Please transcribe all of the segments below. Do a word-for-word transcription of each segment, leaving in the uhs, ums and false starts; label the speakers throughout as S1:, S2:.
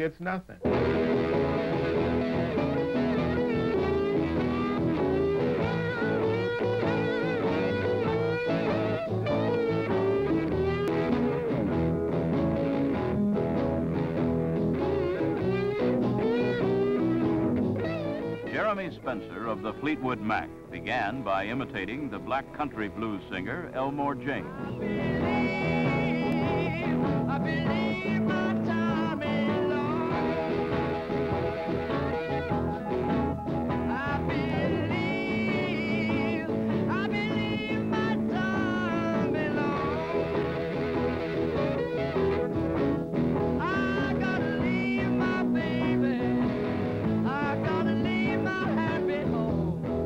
S1: it's nothing.
S2: Jeremy Spencer of the Fleetwood Mac began by imitating the black country blues singer Elmore James.
S3: I believe my time is long. I believe, I believe my time is long. I gotta leave my baby. I gotta leave my happy home.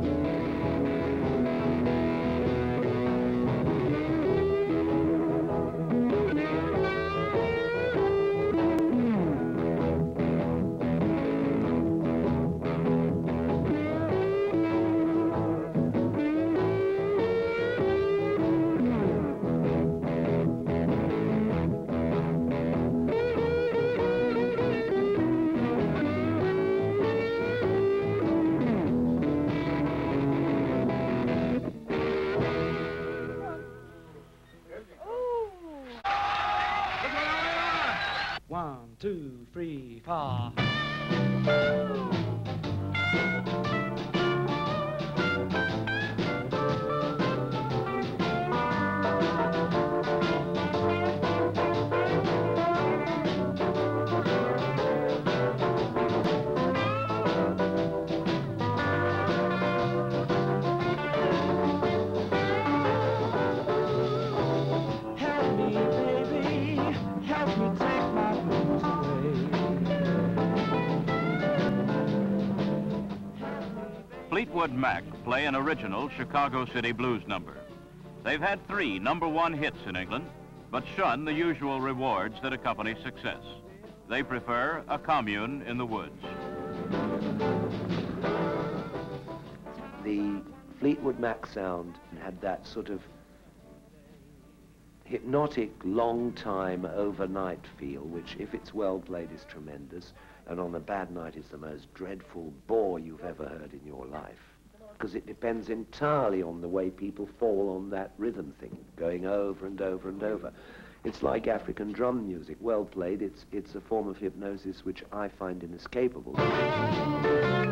S3: One, two, three, four. Help me, baby, help me take my blues away.
S2: Fleetwood Mac play an original Chicago City blues number. They've had three number one hits in England, but shun the usual rewards that accompany success. They prefer A Commune in the Woods.
S4: The Fleetwood Mac sound had that sort of hypnotic, long time, overnight feel, which, if it's well played, is tremendous, and on a bad night is the most dreadful bore you've ever heard in your life. Because it depends entirely on the way people fall on that rhythm thing, going over and over and over. It's like African drum music, well played. It's, it's a form of hypnosis which I find inescapable.